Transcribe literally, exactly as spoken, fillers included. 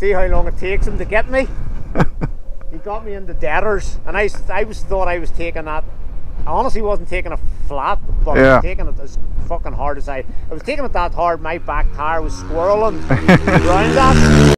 see how long it takes him to get me. He got me into deaders, and I, I was thought I was taking that. I honestly wasn't taking it flat, but yeah. I was taking it as fucking hard as I. I was taking it that hard. My back tire was squirreling around that.